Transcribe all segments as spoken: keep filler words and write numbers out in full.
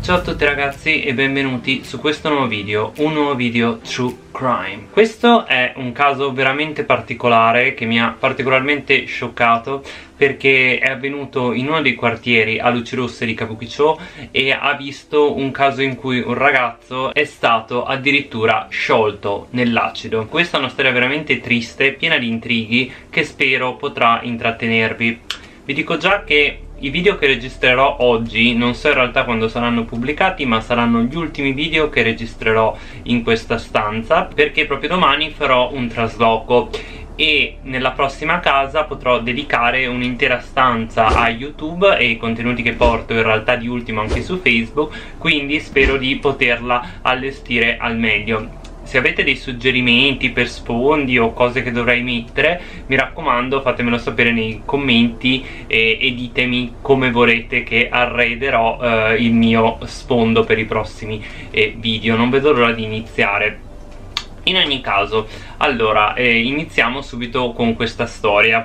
Ciao a tutti ragazzi e benvenuti su questo nuovo video, un nuovo video True Crime. Questo è un caso veramente particolare che mi ha particolarmente scioccato perché è avvenuto in uno dei quartieri a luci rosse di Kabukicho e ha visto un caso in cui un ragazzo è stato addirittura sciolto nell'acido. Questa è una storia veramente triste, piena di intrighi che spero potrà intrattenervi. Vi dico già che i video che registrerò oggi non so in realtà quando saranno pubblicati, ma saranno gli ultimi video che registrerò in questa stanza, perché proprio domani farò un trasloco e nella prossima casa potrò dedicare un'intera stanza a YouTube e ai contenuti che porto in realtà di ultimo anche su Facebook, quindi spero di poterla allestire al meglio. Se avete dei suggerimenti per sfondi o cose che dovrei mettere, mi raccomando fatemelo sapere nei commenti e, e ditemi come vorrete che arrederò eh, il mio sfondo per i prossimi eh, video. Non vedo l'ora di iniziare. In ogni caso, allora, eh, iniziamo subito con questa storia.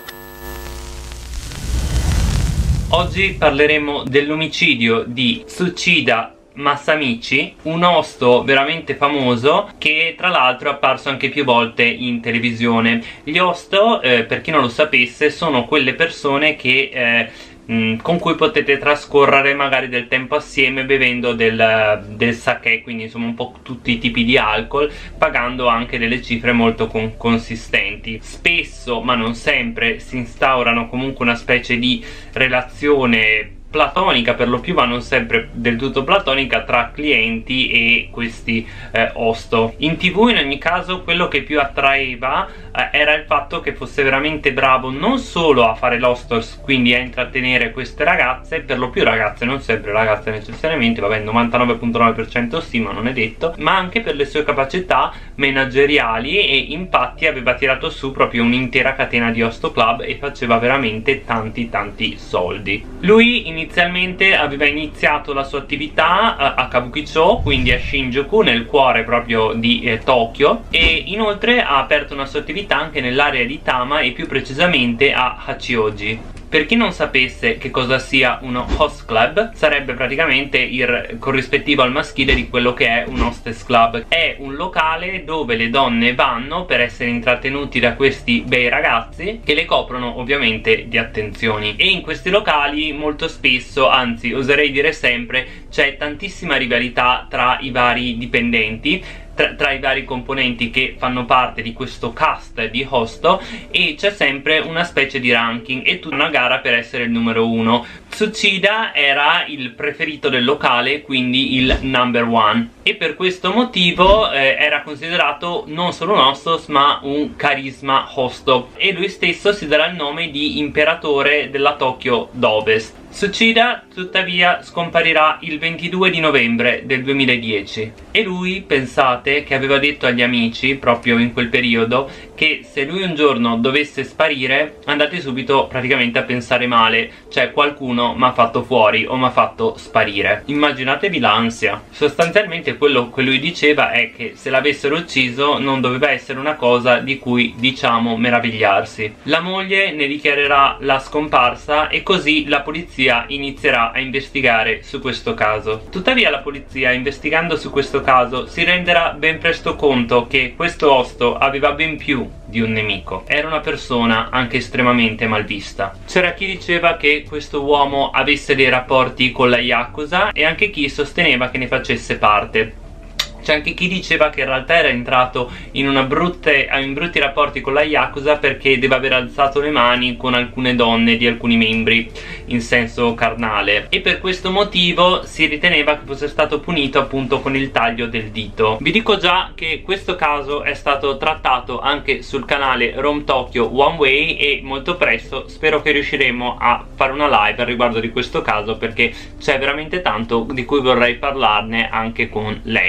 Oggi parleremo dell'omicidio di Tsuchida Masamichi, un hosto veramente famoso che tra l'altro è apparso anche più volte in televisione. Gli hosto, eh, per chi non lo sapesse, sono quelle persone che eh, mh, con cui potete trascorrere magari del tempo assieme bevendo del, del sake, quindi insomma un po' tutti i tipi di alcol, pagando anche delle cifre molto con consistenti. Spesso, ma non sempre, si instaurano comunque una specie di relazione platonica, per lo più, ma non sempre del tutto platonica, tra clienti e questi eh, hosto. In tv in ogni caso quello che più attraeva eh, era il fatto che fosse veramente bravo non solo a fare l'hostos, quindi a intrattenere queste ragazze, per lo più ragazze, non sempre ragazze necessariamente, vabbè, il novantanove virgola nove per cento sì, ma non è detto, ma anche per le sue capacità manageriali, e infatti aveva tirato su proprio un'intera catena di hosto club e faceva veramente tanti tanti soldi. Lui inizialmente aveva iniziato la sua attività a, a Kabukicho, quindi a Shinjuku, nel cuore proprio di eh, Tokyo, e inoltre ha aperto una sua attività anche nell'area di Tama e più precisamente a Hachioji. Per chi non sapesse che cosa sia uno host club, sarebbe praticamente il corrispettivo al maschile di quello che è un hostess club. È un locale dove le donne vanno per essere intrattenuti da questi bei ragazzi che le coprono ovviamente di attenzioni. E in questi locali molto spesso, anzi oserei dire sempre, c'è tantissima rivalità tra i vari dipendenti, Tra, tra i vari componenti che fanno parte di questo cast di hosto, e c'è sempre una specie di ranking e tutta una gara per essere il numero uno. Tsuchida era il preferito del locale, quindi il number one, e per questo motivo eh, era considerato non solo un hostos ma un carisma hosto, e lui stesso si darà il nome di imperatore della Tokyo d'Ovest. Tsuchida tuttavia scomparirà il ventidue di novembre del duemiladieci e lui, pensate, che aveva detto agli amici proprio in quel periodo che se lui un giorno dovesse sparire andate subito praticamente a pensare male, cioè qualcuno mi ha fatto fuori o mi ha fatto sparire. Immaginatevi l'ansia. Sostanzialmente quello che lui diceva è che se l'avessero ucciso non doveva essere una cosa di cui, diciamo, meravigliarsi. La moglie ne dichiarerà la scomparsa e così la polizia inizierà a investigare su questo caso. Tuttavia la polizia, investigando su questo caso, si renderà ben presto conto che questo hosto aveva ben più di un nemico. Era una persona anche estremamente malvista. C'era chi diceva che questo uomo avesse dei rapporti con la Yakuza e anche chi sosteneva che ne facesse parte. C'è anche chi diceva che in realtà era entrato in, una brutte, in brutti rapporti con la Yakuza perché deve aver alzato le mani con alcune donne di alcuni membri in senso carnale, e per questo motivo si riteneva che fosse stato punito appunto con il taglio del dito. Vi dico già che questo caso è stato trattato anche sul canale Rome Tokyo One Way e molto presto spero che riusciremo a fare una live al riguardo di questo caso, perché c'è veramente tanto di cui vorrei parlarne anche con lei. Di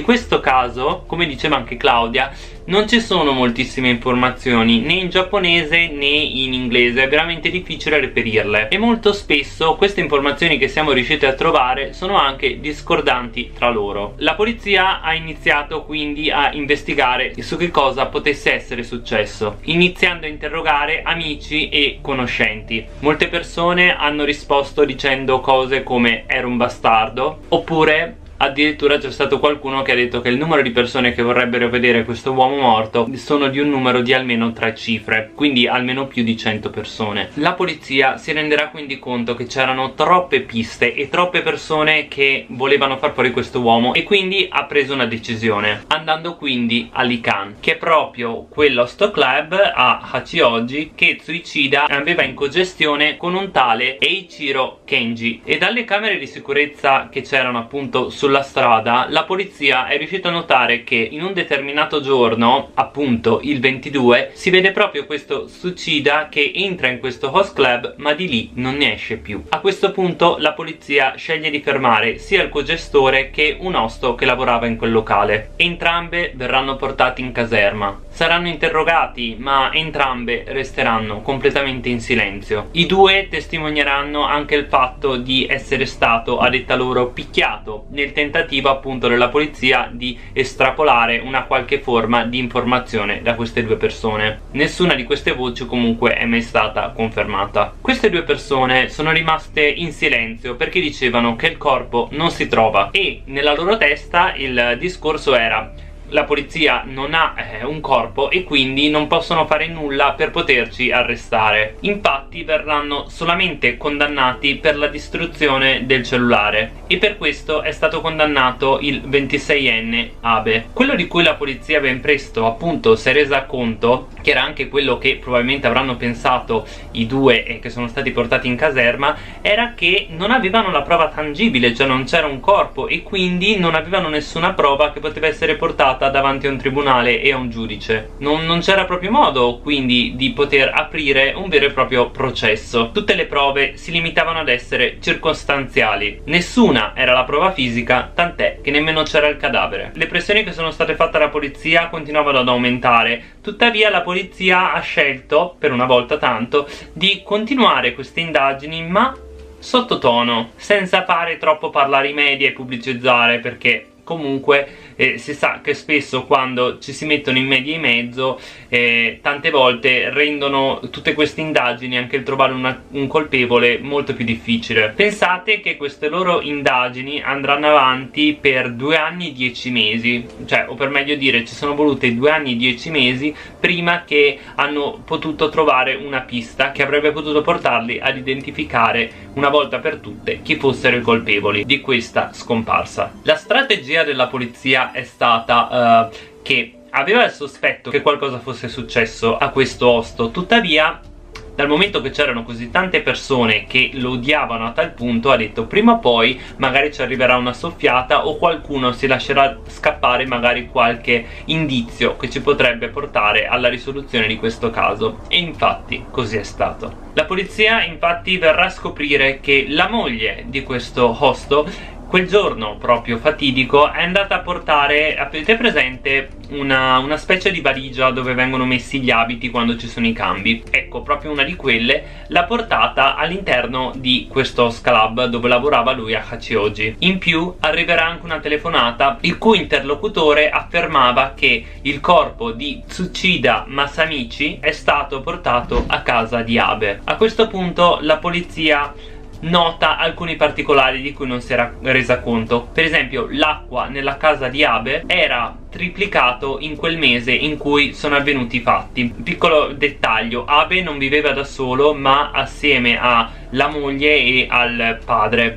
questo caso, come diceva anche Claudia, non ci sono moltissime informazioni né in giapponese né in inglese, è veramente difficile reperirle e molto spesso queste informazioni che siamo riusciti a trovare sono anche discordanti tra loro. La polizia ha iniziato quindi a investigare su che cosa potesse essere successo, iniziando a interrogare amici e conoscenti. Molte persone hanno risposto dicendo cose come "era un bastardo", oppure addirittura c'è stato qualcuno che ha detto che il numero di persone che vorrebbero vedere questo uomo morto sono di un numero di almeno tre cifre, quindi almeno più di cento persone. La polizia si renderà quindi conto che c'erano troppe piste e troppe persone che volevano far fuori questo uomo e quindi ha preso una decisione, andando quindi a Likan, che è proprio quell'host club a Hachioji che Tsuchida aveva in cogestione con un tale Eiichiro Kenji. E dalle camere di sicurezza che c'erano appunto sulla strada, la polizia è riuscita a notare che in un determinato giorno, appunto il ventidue, si vede proprio questo Tsuchida che entra in questo host club ma di lì non ne esce più. A questo punto la polizia sceglie di fermare sia il cogestore che un osto che lavorava in quel locale. Entrambe verranno portati in caserma, saranno interrogati ma entrambe resteranno completamente in silenzio. I due testimonieranno anche il fatto di essere stato, a detta loro, picchiato nel tentativo appunto della polizia di estrapolare una qualche forma di informazione da queste due persone. Nessuna di queste voci comunque è mai stata confermata. Queste due persone sono rimaste in silenzio perché dicevano che il corpo non si trova e nella loro testa il discorso era: la polizia non ha eh, un corpo e quindi non possono fare nulla per poterci arrestare. Infatti verranno solamente condannati per la distruzione del cellulare e per questo è stato condannato il ventiseienne Abe. Quello di cui la polizia ben presto appunto si è resa conto, che era anche quello che probabilmente avranno pensato i due e che sono stati portati in caserma, era che non avevano la prova tangibile, cioè non c'era un corpo e quindi non avevano nessuna prova che poteva essere portata davanti a un tribunale e a un giudice. Non, non c'era proprio modo quindi di poter aprire un vero e proprio processo. Tutte le prove si limitavano ad essere circostanziali, nessuna era la prova fisica, tant'è che nemmeno c'era il cadavere. Le pressioni che sono state fatte alla polizia continuavano ad aumentare, tuttavia la polizia ha scelto, per una volta tanto, di continuare queste indagini ma sottotono, senza fare troppo parlare i media e pubblicizzare, perché comunque eh, si sa che spesso quando ci si mettono in media in mezzo eh, tante volte rendono tutte queste indagini, anche il trovare una, un colpevole, molto più difficile. Pensate che queste loro indagini andranno avanti per due anni e dieci mesi, cioè, o per meglio dire, ci sono volute due anni e dieci mesi prima che hanno potuto trovare una pista che avrebbe potuto portarli ad identificare una volta per tutte chi fossero i colpevoli di questa scomparsa. La strategia della polizia è stata uh, che aveva il sospetto che qualcosa fosse successo a questo osto, tuttavia dal momento che c'erano così tante persone che lo odiavano a tal punto, ha detto prima o poi magari ci arriverà una soffiata o qualcuno si lascerà scappare magari qualche indizio che ci potrebbe portare alla risoluzione di questo caso, e infatti così è stato. La polizia infatti verrà a scoprire che la moglie di questo hosto quel giorno proprio fatidico è andata a portare, avete presente, una, una specie di valigia dove vengono messi gli abiti quando ci sono i cambi? Ecco, proprio una di quelle l'ha portata all'interno di questo host club dove lavorava lui a Hachioji. In più arriverà anche una telefonata il cui interlocutore affermava che il corpo di Tsuchida Masamichi è stato portato a casa di Abe. A questo punto la polizia nota alcuni particolari di cui non si era resa conto. Per esempio, l'acqua nella casa di Abe era triplicato in quel mese in cui sono avvenuti i fatti. Piccolo dettaglio: Abe non viveva da solo ma assieme alla moglie e al padre.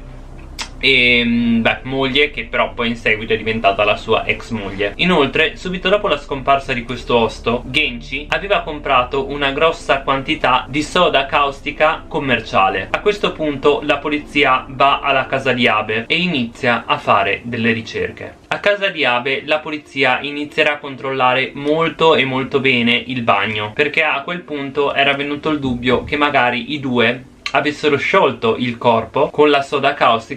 E beh, moglie che però poi in seguito è diventata la sua ex moglie. Inoltre, subito dopo la scomparsa di questo osto, Genchi aveva comprato una grossa quantità di soda caustica commerciale. A questo punto la polizia va alla casa di Abe e inizia a fare delle ricerche. A casa di Abe la polizia inizierà a controllare molto e molto bene il bagno, perché a quel punto era venuto il dubbio che magari i due avessero sciolto il corpo con la soda caustica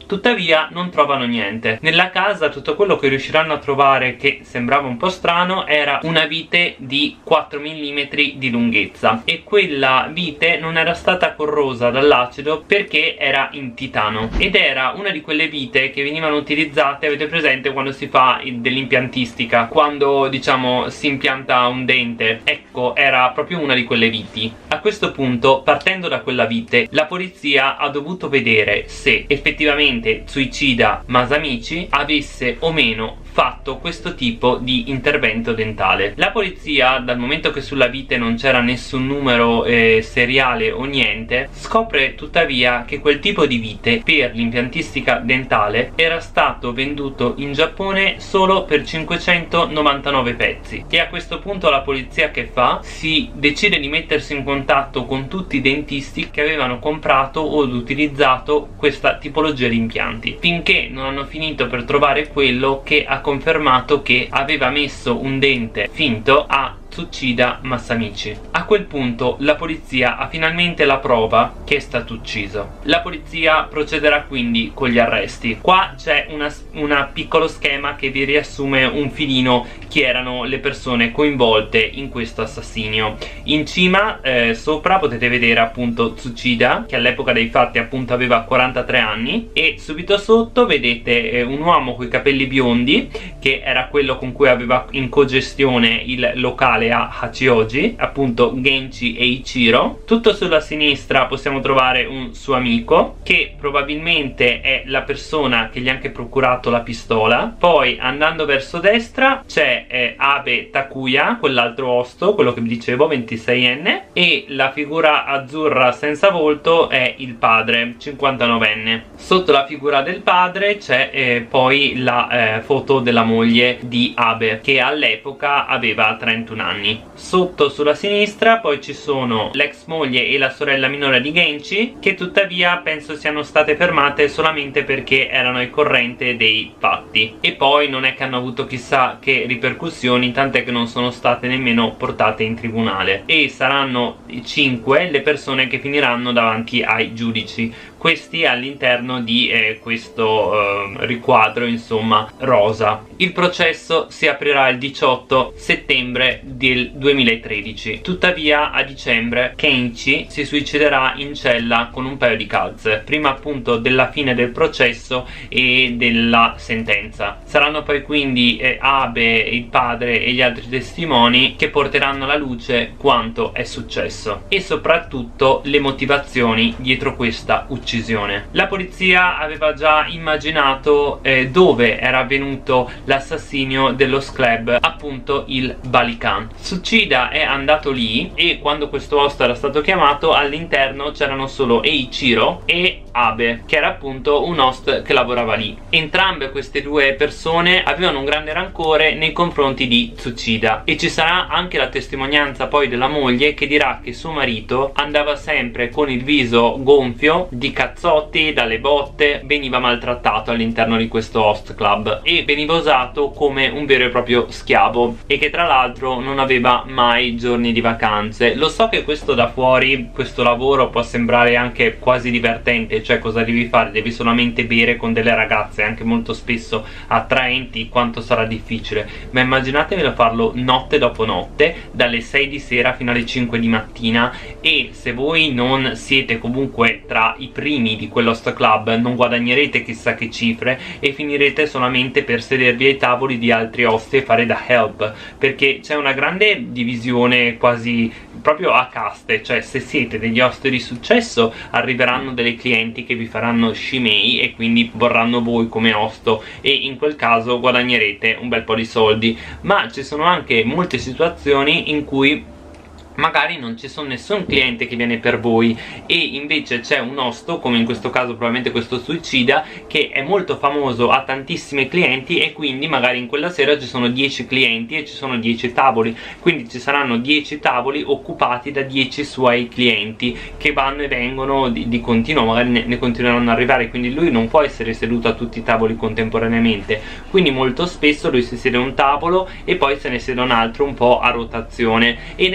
tuttavia non trovano niente. Nella casa tutto quello che riusciranno a trovare, che sembrava un po' strano, era una vite di quattro millimetri di lunghezza, e quella vite non era stata corrosa dall'acido perché era in titano, ed era una di quelle vite che venivano utilizzate, avete presente quando si fa dell'impiantistica, quando diciamo si impianta un dente? Ecco, era proprio una di quelle viti. A questo punto, partendo da quella vite, la polizia ha dovuto vedere se effettivamente Tsuchida Masamichi avesse o meno fatto questo tipo di intervento dentale. La polizia, dal momento che sulla vite non c'era nessun numero eh, seriale o niente, scopre tuttavia che quel tipo di vite per l'impiantistica dentale era stato venduto in Giappone solo per cinquecentonovantanove pezzi. E a questo punto la polizia che fa? Si decide di mettersi in contatto con tutti i dentisti che avevano comprato o utilizzato questa tipologia di impianti, finché non hanno finito per trovare quello che ha confermato che aveva messo un dente finto a Tsuchida Masamichi. A quel punto la polizia ha finalmente la prova che è stato ucciso. La polizia procederà quindi con gli arresti. Qua c'è un piccolo schema che vi riassume un filino chi erano le persone coinvolte in questo assassinio. In cima eh, sopra potete vedere appunto Tsuchida, che all'epoca dei fatti appunto aveva quarantatré anni, e subito sotto vedete eh, un uomo con i capelli biondi, che era quello con cui aveva in cogestione il locale a Hachioji, appunto Genchi e Ichiro. Tutto sulla sinistra possiamo trovare un suo amico, che probabilmente è la persona che gli ha anche procurato la pistola. Poi andando verso destra c'è eh, Abe Takuya, quell'altro osto, quello che vi dicevo, ventiseienne, e la figura azzurra senza volto è il padre, cinquantanovenne. Sotto la figura del padre c'è eh, poi la eh, foto della moglie di Abe, che all'epoca aveva trentuno anni. Sotto sulla sinistra poi ci sono l'ex moglie e la sorella minore di Genchi, che tuttavia penso siano state fermate solamente perché erano al corrente dei fatti, e poi non è che hanno avuto chissà che ripercussioni, tant'è che non sono state nemmeno portate in tribunale, e saranno cinque le persone che finiranno davanti ai giudici, questi all'interno di eh, questo eh, riquadro insomma rosa. Il processo si aprirà il diciotto settembre del duemilatredici, tuttavia a dicembre Kenchi si suiciderà in cella con un paio di calze, prima appunto della fine del processo e della sentenza. Saranno poi quindi eh, Abe, il padre e gli altri testimoni che porteranno alla luce quanto è successo e soprattutto le motivazioni dietro questa uccisione. La polizia aveva già immaginato eh, dove era avvenuto l'assassinio dello club, appunto il Balikan. Tsuchida è andato lì e quando questo host era stato chiamato all'interno c'erano solo Eiichiro e Abe, che era appunto un host che lavorava lì. Entrambe queste due persone avevano un grande rancore nei confronti di Tsuchida, e ci sarà anche la testimonianza poi della moglie che dirà che suo marito andava sempre con il viso gonfio di cazzotti, dalle botte, veniva maltrattato all'interno di questo host club e veniva usato come un vero e proprio schiavo, e che tra l'altro non aveva mai giorni di vacanze. Lo so che questo da fuori, questo lavoro può sembrare anche quasi divertente, cioè cosa devi fare? Devi solamente bere con delle ragazze anche molto spesso attraenti, quanto sarà difficile, ma immaginatevelo farlo notte dopo notte, dalle sei di sera fino alle cinque di mattina, e se voi non siete comunque tra i primi di quell'host club non guadagnerete chissà che cifre e finirete solamente per sedervi ai tavoli di altri host e fare da help, perché c'è una grande divisione quasi proprio a caste, cioè se siete degli host di successo arriveranno delle clienti che vi faranno scimei e quindi vorranno voi come host, e in quel caso guadagnerete un bel po' di soldi. Ma ci sono anche molte situazioni in cui magari non ci sono nessun cliente che viene per voi e invece c'è un host, come in questo caso probabilmente questo Tsuchida, che è molto famoso, ha tantissimi clienti, e quindi magari in quella sera ci sono dieci clienti e ci sono dieci tavoli, quindi ci saranno dieci tavoli occupati da dieci suoi clienti che vanno e vengono di, di continuo, magari ne, ne continueranno ad arrivare, quindi lui non può essere seduto a tutti i tavoli contemporaneamente, quindi molto spesso lui si siede a un tavolo e poi se ne siede un altro un po' a rotazione, e nel mentre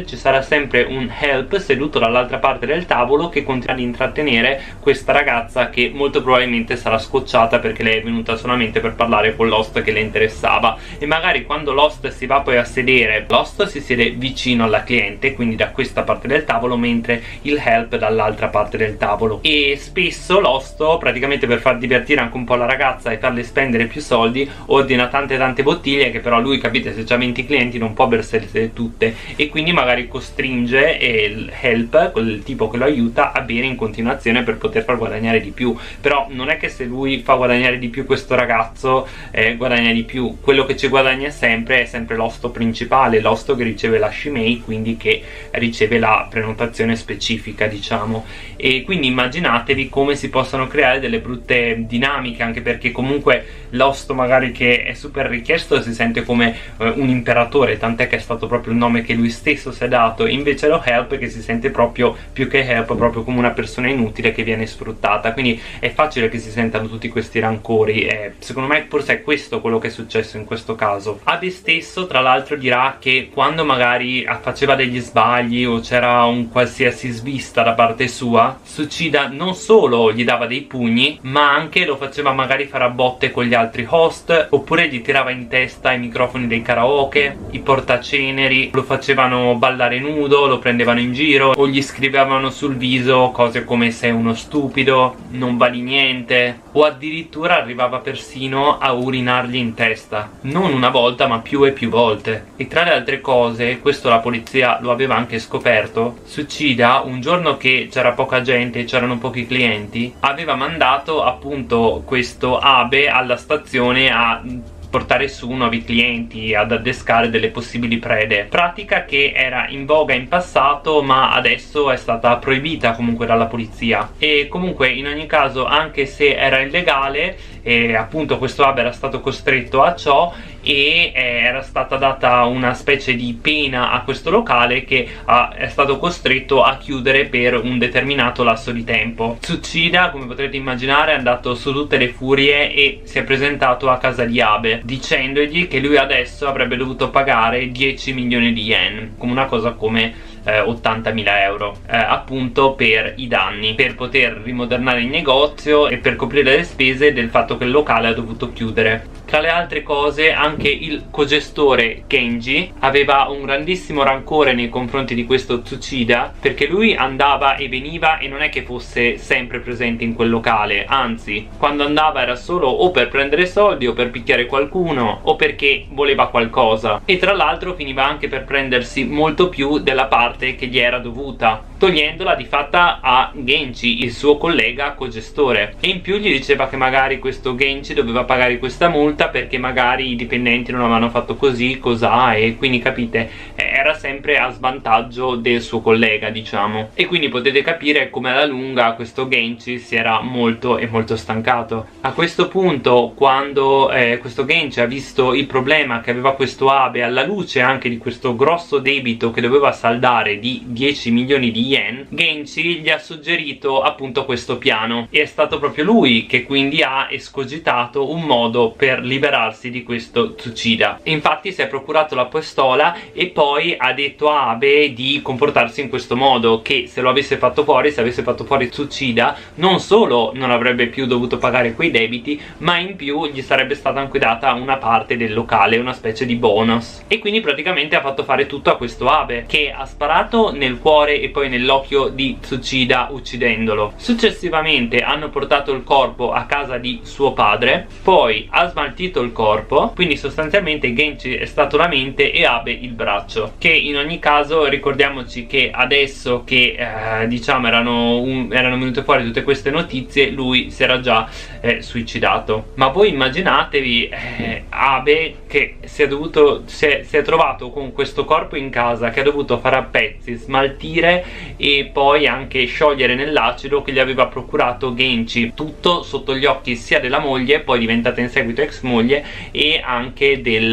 inoltre ci sarà sempre un help seduto dall'altra parte del tavolo che continuerà ad intrattenere questa ragazza, che molto probabilmente sarà scocciata perché lei è venuta solamente per parlare con l'host che le interessava, e magari quando l'host si va poi a sedere, l'host si siede vicino alla cliente, quindi da questa parte del tavolo, mentre il help dall'altra parte del tavolo. E spesso l'host, praticamente per far divertire anche un po' la ragazza e farle spendere più soldi, ordina tante tante bottiglie che però lui, capite, se c'ha venti clienti non può bersele tutte, e quindi magari costringe il help, quel tipo che lo aiuta, a bere in continuazione per poter far guadagnare di più. Però non è che se lui fa guadagnare di più questo ragazzo eh, guadagna di più, quello che ci guadagna sempre è sempre l'host principale, l'host che riceve la shimei, quindi che riceve la prenotazione specifica, diciamo. E quindi immaginatevi come si possono creare delle brutte dinamiche, anche perché comunque l'host magari che è super richiesto si sente come eh, un imperatore, tant'è che è stato proprio il nome che lui stesso si è dato, invece lo help che si sente proprio, più che help, proprio come una persona inutile che viene sfruttata. Quindi è facile che si sentano tutti questi rancori, e secondo me forse è questo quello che è successo in questo caso. Abe stesso tra l'altro dirà che quando magari faceva degli sbagli o c'era un qualsiasi svista da parte sua, Tsuchida non solo gli dava dei pugni, ma anche lo faceva magari fare a botte con gli altri host, oppure gli tirava in testa i microfoni dei karaoke, i portaceneri, lo facevano ballare nudo, lo prendevano in giro o gli scrivevano sul viso cose come sei uno stupido, non vali niente, o addirittura arrivava persino a urinargli in testa, non una volta ma più e più volte. E tra le altre cose, questo la polizia lo aveva anche scoperto, Tsuchida un giorno che c'era poca gente e c'erano pochi clienti, aveva mandato appunto questo Abe alla stazione a portare su nuovi clienti, ad addescare delle possibili prede, pratica che era in voga in passato ma adesso è stata proibita comunque dalla polizia. E comunque in ogni caso, anche se era illegale, e appunto questo Abe era stato costretto a ciò, e era stata data una specie di pena a questo locale che ha, è stato costretto a chiudere per un determinato lasso di tempo. Tsuchida, come potrete immaginare, è andato su tutte le furie e si è presentato a casa di Abe dicendogli che lui adesso avrebbe dovuto pagare dieci milioni di yen, come una cosa come Eh, ottantamila euro eh, appunto per i danni, per poter rimodernare il negozio e per coprire le spese del fatto che il locale ha dovuto chiudere. Tra le altre cose, anche il cogestore Genji aveva un grandissimo rancore nei confronti di questo Tsuchida, perché lui andava e veniva e non è che fosse sempre presente in quel locale, anzi quando andava era solo o per prendere soldi o per picchiare qualcuno o perché voleva qualcosa, e tra l'altro finiva anche per prendersi molto più della parte che gli era dovuta, togliendola di fatta a Genji, il suo collega cogestore. E in più gli diceva che magari questo Genji doveva pagare questa multa perché magari i dipendenti non avevano fatto così, cos'ha, e quindi capite, era sempre a svantaggio del suo collega, diciamo. E quindi potete capire come alla lunga questo Genji si era molto e molto stancato. A questo punto, quando eh, questo Genji ha visto il problema che aveva questo Abe, alla luce anche di questo grosso debito che doveva saldare di dieci milioni di yen, Genji gli ha suggerito appunto questo piano, e è stato proprio lui che quindi ha escogitato un modo per liberarsi di questo Tsuchida. Infatti si è procurato la pistola e poi ha detto a Abe di comportarsi in questo modo, che se lo avesse fatto fuori, se avesse fatto fuori Tsuchida, non solo non avrebbe più dovuto pagare quei debiti, ma in più gli sarebbe stata anche data una parte del locale, una specie di bonus. E quindi praticamente ha fatto fare tutto a questo Abe, che ha sparato nel cuore e poi nell'occhio di Tsuchida uccidendolo. Successivamente hanno portato il corpo a casa di suo padre, poi ha smaltito il corpo, quindi sostanzialmente Genji è stato la mente e Abe il braccio, che in ogni caso ricordiamoci che adesso che eh, diciamo erano, un, erano venute fuori tutte queste notizie, lui si era già eh, suicidato. Ma voi immaginatevi eh, Abe che si è dovuto si è, si è trovato con questo corpo in casa, che ha dovuto fare a pezzi, smaltire e poi anche sciogliere nell'acido che gli aveva procurato Genji, tutto sotto gli occhi sia della moglie, poi diventata in seguito ex moglie, e anche del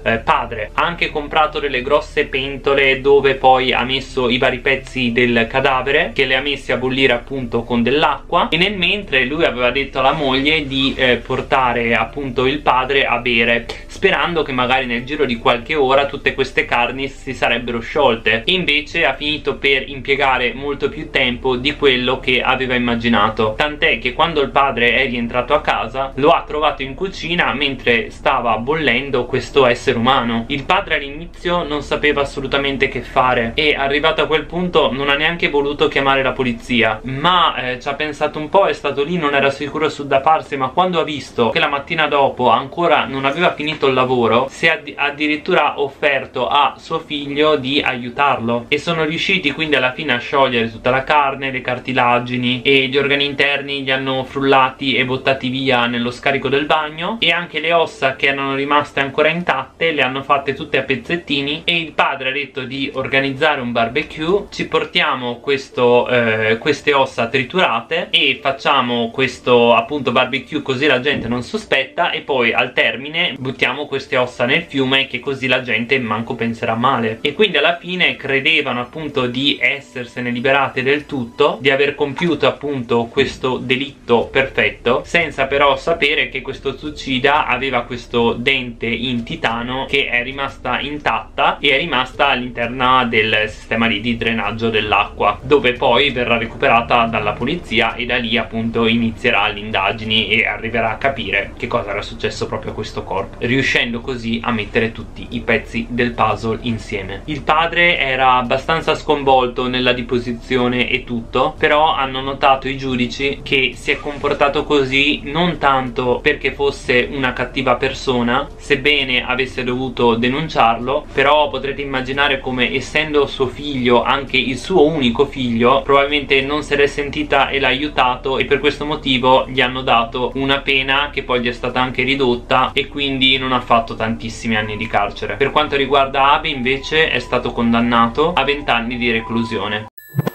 eh, padre. Ha anche comprato delle grosse pentole dove poi ha messo i vari pezzi del cadavere, che le ha messi a bollire appunto con dell'acqua, e nel mentre lui aveva detto alla moglie di eh, portare appunto il padre a bere, sperando che magari nel giro di qualche ora tutte queste carni si sarebbero sciolte, e invece ha finito per impiegare molto più tempo di quello che aveva immaginato, tant'è che quando il padre è rientrato a casa lo ha trovato in cucina mentre stava bollendo questo essere umano. Il padre all'inizio non sapeva assolutamente che fare e arrivato a quel punto non ha neanche voluto chiamare la polizia, ma eh, ci ha pensato un po', è stato lì, non era sicuro su da farsi, ma quando ha visto che la mattina dopo ancora non aveva finito il lavoro si è add addirittura offerto a suo figlio di aiutarlo, e sono riusciti quindi alla fine a sciogliere tutta la carne, le cartilagini e gli organi interni, li hanno frullati e buttati via nello scarico del bagno, e anche le ossa che erano rimaste ancora intatte le hanno fatte tutte a pezzettini, e il padre ha detto di organizzare un barbecue, ci portiamo questo, eh, queste ossa triturate e facciamo questo appunto barbecue così la gente non sospetta, e poi al termine buttiamo queste ossa nel fiume che così la gente manco penserà male. E quindi alla fine credevano appunto di essersene liberate del tutto, di aver compiuto appunto questo delitto perfetto, senza però sapere che questo Tsuchida aveva questo dente in titano che è rimasta intatta e è rimasta all'interno del sistema lì di drenaggio dell'acqua, dove poi verrà recuperata dalla polizia, e da lì appunto inizierà le indagini e arriverà a capire che cosa era successo proprio a questo corpo, riuscendo così a mettere tutti i pezzi del puzzle insieme. Il padre era abbastanza sconvolto nella deposizione e tutto, però hanno notato i giudici che si è comportato così non tanto perché fosse una cattiva persona, sebbene avesse dovuto denunciarlo, però potrete immaginare come, essendo suo figlio anche il suo unico figlio, probabilmente non se l'è sentita e l'ha aiutato, e per questo motivo gli hanno dato una pena che poi gli è stata anche ridotta, e quindi non ha fatto tantissimi anni di carcere. Per quanto riguarda Abe invece è stato condannato a venti anni di reclusione.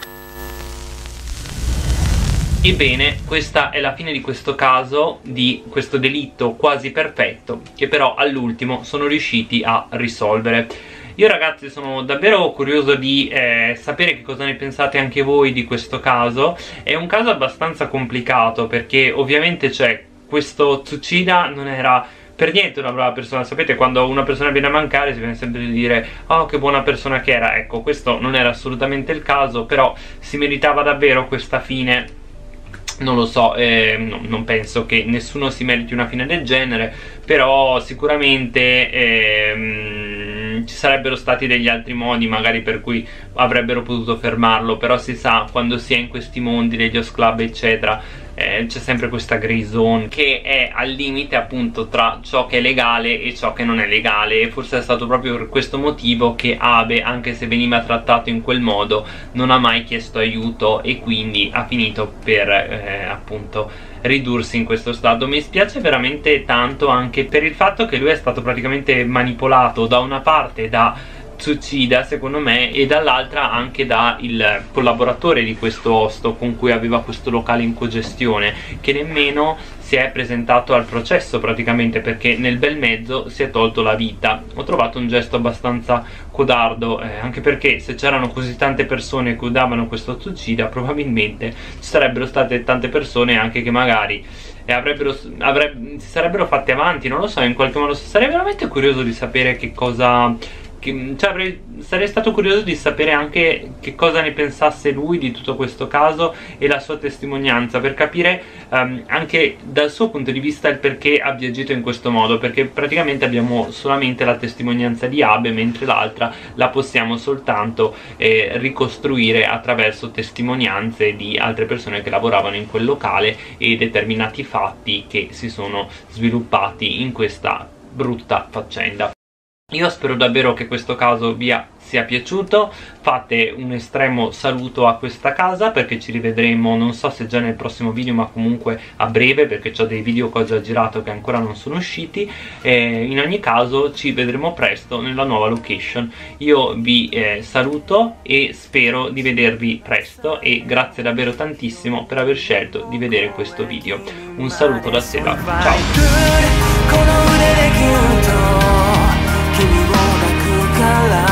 Ebbene, questa è la fine di questo caso, di questo delitto quasi perfetto, che però all'ultimo sono riusciti a risolvere. Io ragazzi sono davvero curioso di eh, sapere che cosa ne pensate anche voi di questo caso. È un caso abbastanza complicato perché ovviamente c'è questo Tsuchida, non era per niente una brava persona. Sapete, quando una persona viene a mancare si viene sempre di dire oh che buona persona che era. Ecco, questo non era assolutamente il caso, però si meritava davvero questa fine. Non lo so, eh, no, non penso che nessuno si meriti una fine del genere, però sicuramente ehm, ci sarebbero stati degli altri modi magari per cui avrebbero potuto fermarlo, però si sa, quando si è in questi mondi degli host club eccetera, eh, c'è sempre questa grey zone che è al limite appunto tra ciò che è legale e ciò che non è legale, e forse è stato proprio per questo motivo che Abe, anche se veniva trattato in quel modo, non ha mai chiesto aiuto e quindi ha finito per eh, appunto ridursi in questo stato. Mi spiace veramente tanto anche per il fatto che lui è stato praticamente manipolato da una parte da Tsuchida secondo me, e dall'altra anche da il collaboratore di questo hosto con cui aveva questo locale in cogestione, che nemmeno si è presentato al processo praticamente, perché nel bel mezzo si è tolto la vita. Ho trovato un gesto abbastanza codardo, eh, anche perché se c'erano così tante persone che udavano questo Tsuchida, probabilmente ci sarebbero state tante persone anche che magari e avrebbero, avrebbe, si sarebbero fatte avanti, non lo so, in qualche modo. Sarei veramente curioso di sapere che cosa che, cioè, avrei, sarei stato curioso di sapere anche che cosa ne pensasse lui di tutto questo caso e la sua testimonianza, per capire um, anche dal suo punto di vista il perché abbia agito in questo modo, perché praticamente abbiamo solamente la testimonianza di Abe, mentre l'altra la possiamo soltanto eh, ricostruire attraverso testimonianze di altre persone che lavoravano in quel locale e determinati fatti che si sono sviluppati in questa brutta faccenda. Io spero davvero che questo caso vi sia piaciuto, fate un estremo saluto a questa casa, perché ci rivedremo, non so se già nel prossimo video, ma comunque a breve, perché ho dei video che ho già girato che ancora non sono usciti. E in ogni caso ci vedremo presto nella nuova location. Io vi eh, saluto e spero di vedervi presto, e grazie davvero tantissimo per aver scelto di vedere questo video. Un saluto da Seba, ciao! tutta la